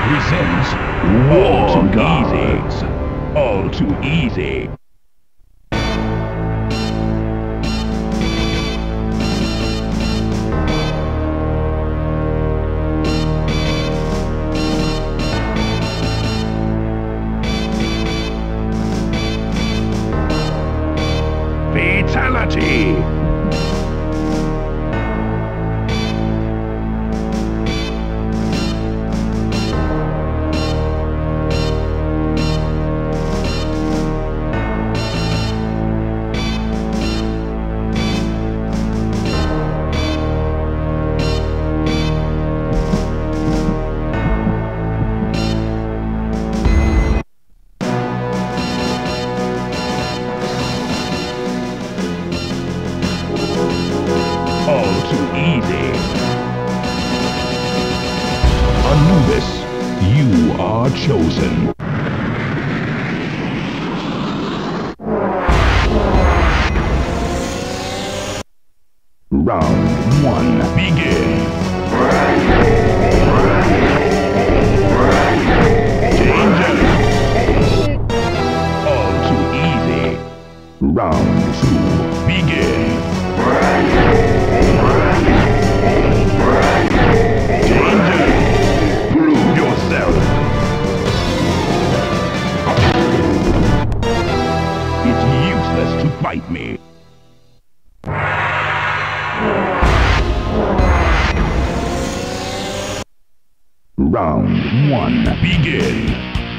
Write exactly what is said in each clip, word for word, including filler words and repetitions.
presents War Gods. All too easy. Fatality! All too easy. Anubis, you are chosen. Round one, begin. Danger. All too easy. Round two, begin. Danger! Prove yourself! It's useless to fight me. Round one, begin!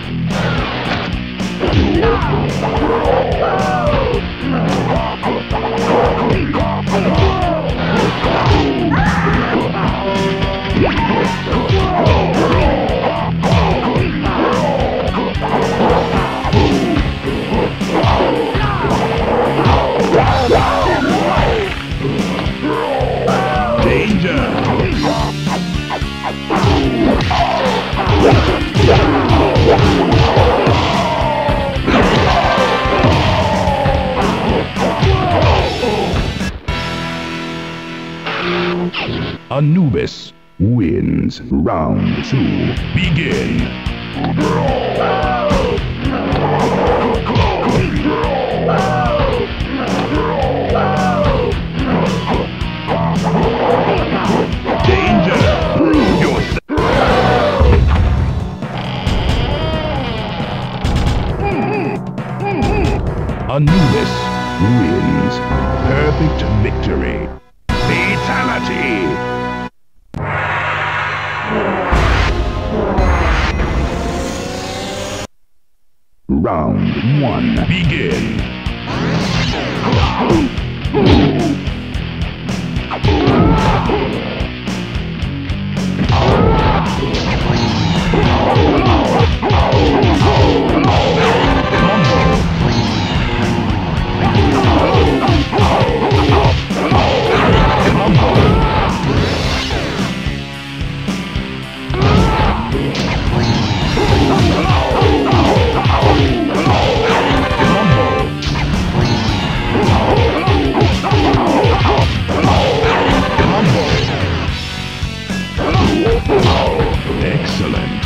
Anubis wins. Round two, begin. Danger! Prove yourself! Anubis wins. Perfect victory. Fatality! Round one, begin! Excellent.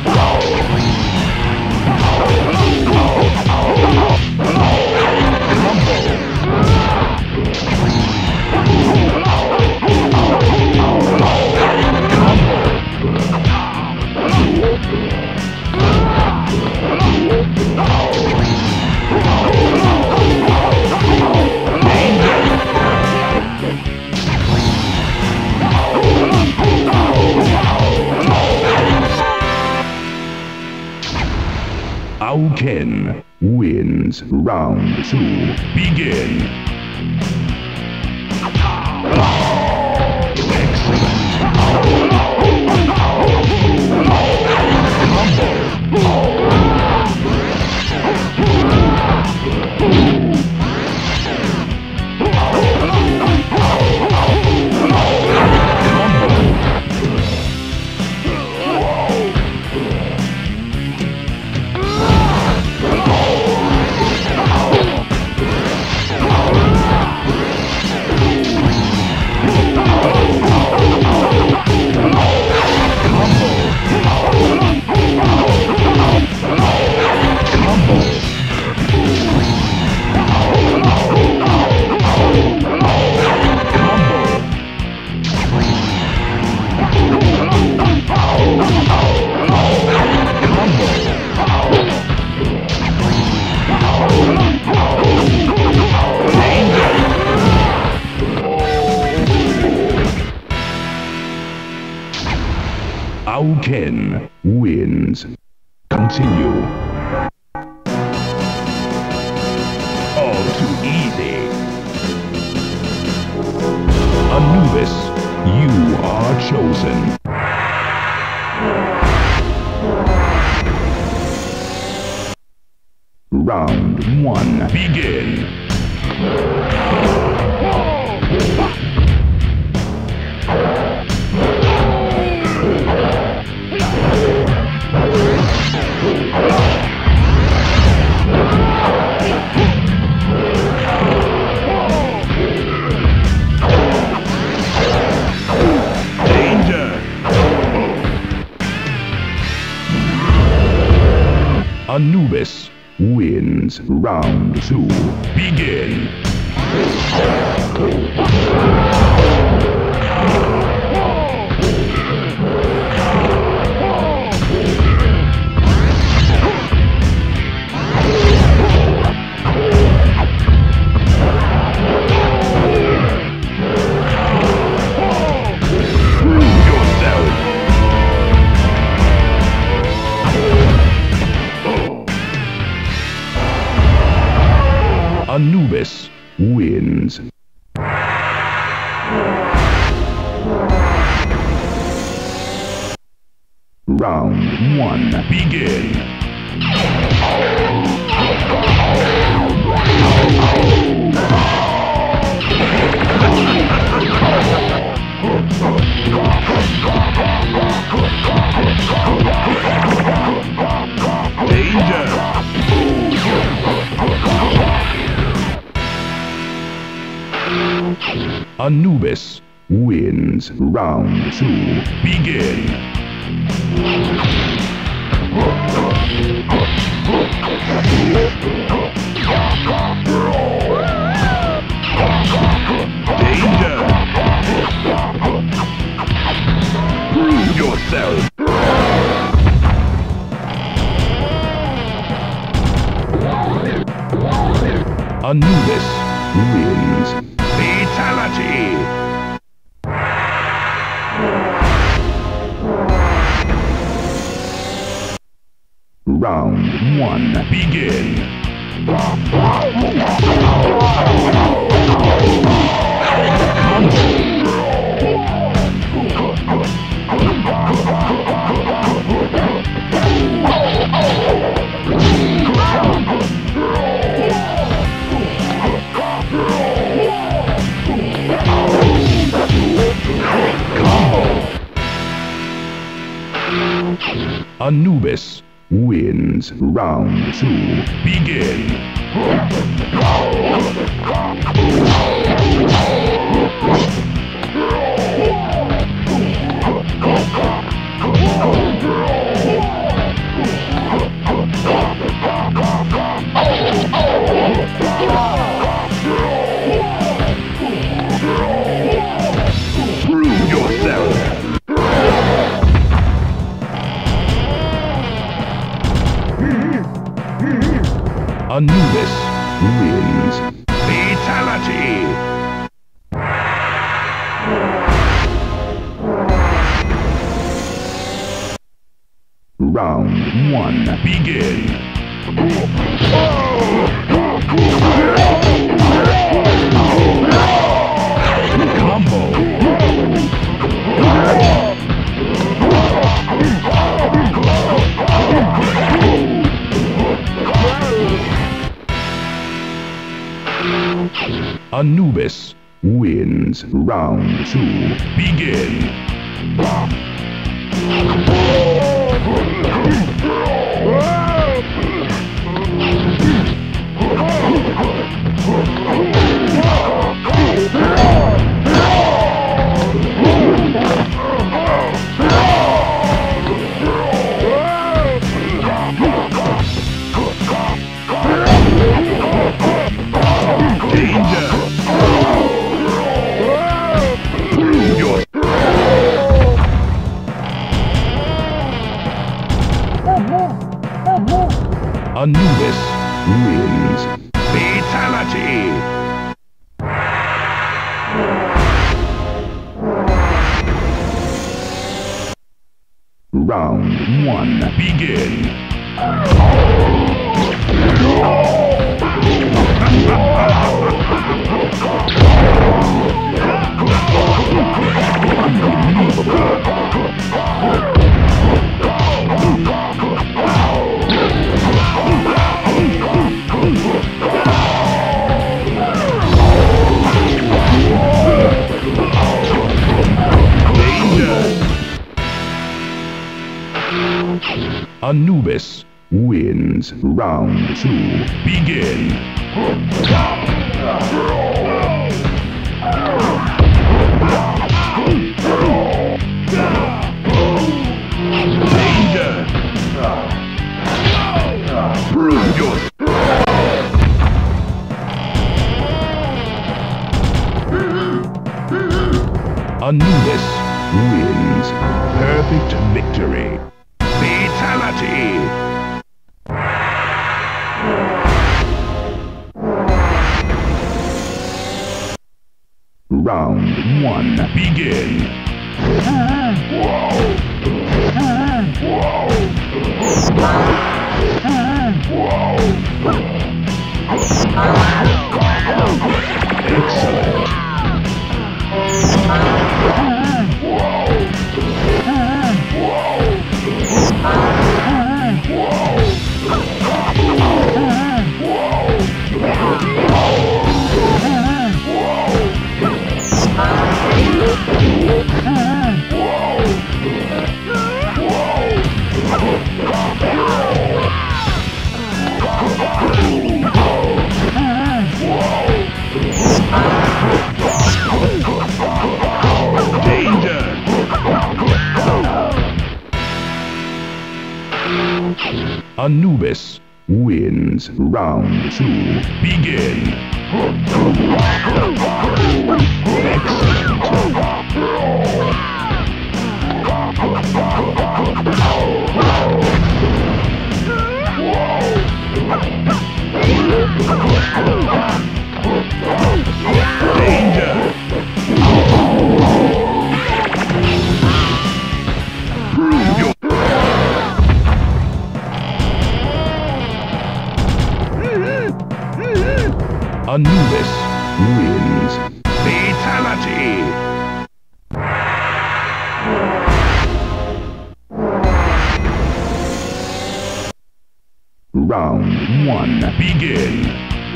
Auken wins. Round two, begin. Excellent. Combo! Auken wins. Continue. All too easy. Anubis, you are chosen. Round one, begin. Danger! Anubis wins. Round two, begin. Prove yourself. Anubis wins. Round one, begin. Danger! Anubis wins. Round two, begin. Danger! Prove yourself. Anubis wins. Fatality! Round one, begin. Anubis wins. Round two, begin. Prove yourself. Anubis wins. Fatality! Round one, begin. Combo! Anubis wins. Round two, begin. Danger! Prove your... Round one. Begin. Anubis wins. Round two. Begin. Danger. Prove yourself. Anubis wins. Perfect victory. Fatality! Round one. Begin. Excellent. Anubis wins. Round two. Begin. Danger! Prove your Anubis wins. Fatality! Round one. Begin.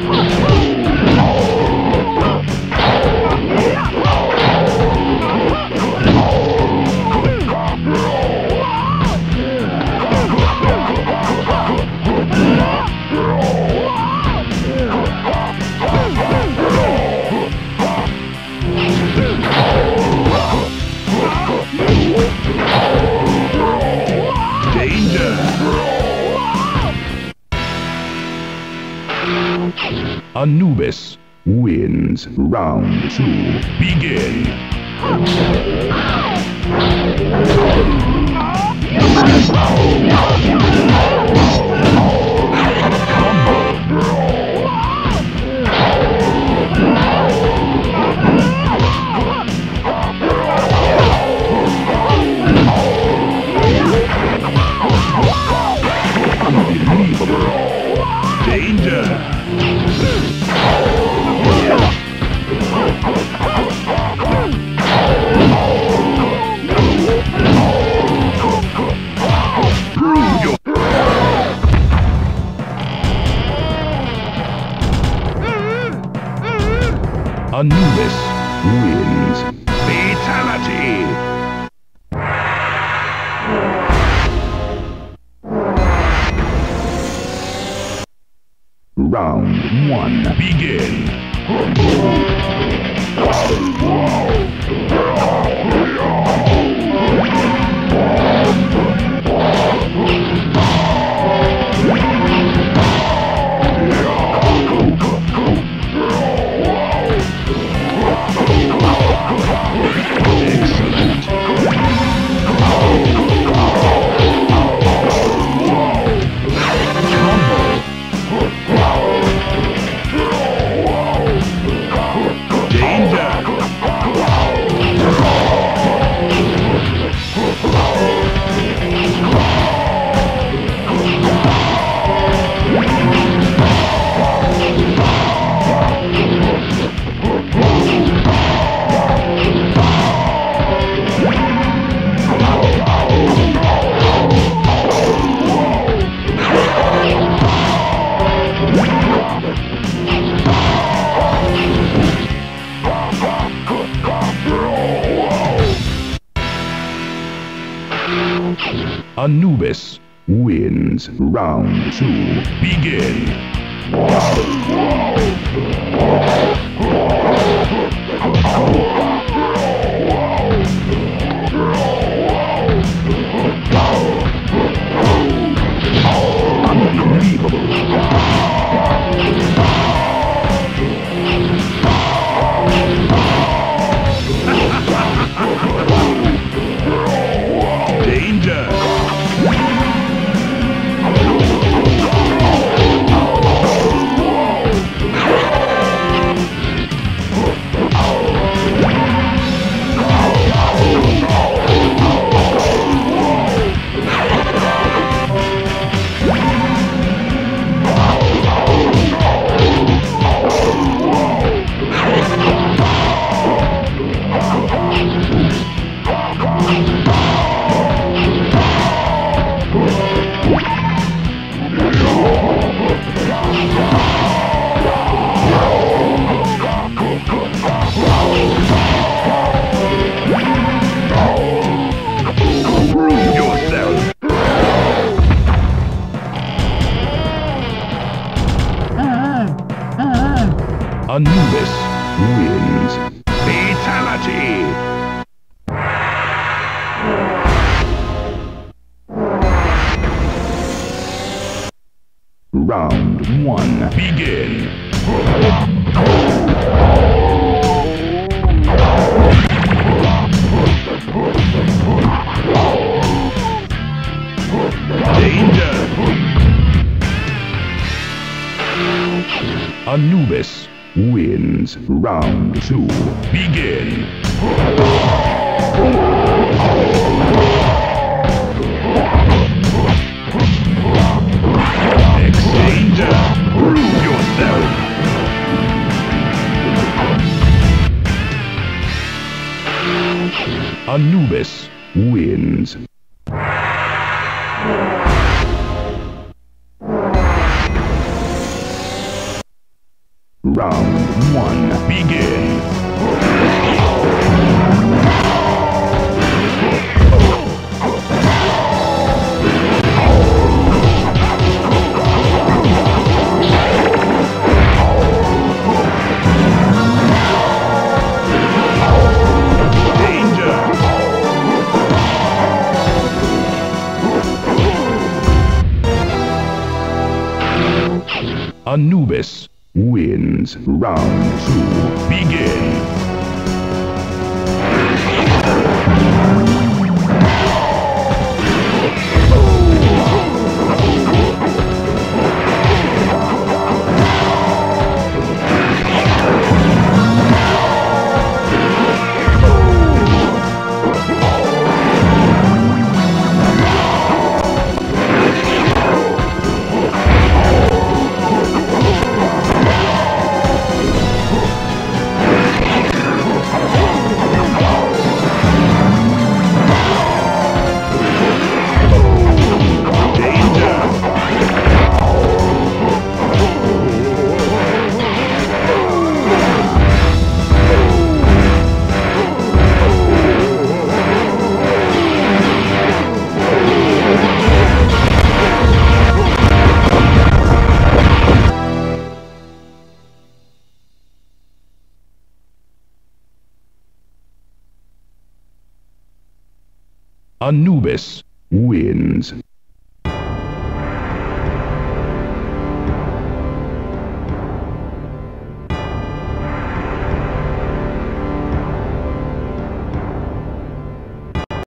Anubis wins. Round two. Begin. Danger! Anubis wins. Fatality! Round one. Begin. Danger! Anubis wins. Round two, begin. Danger! Prove yourself! Anubis wins. Fatality! Round one, begin. Danger! Anubis wins. Round two, begin. Danger! Prove yourself! Anubis wins. Round one, begin. Anubis wins. Round two, begin. Anubis wins.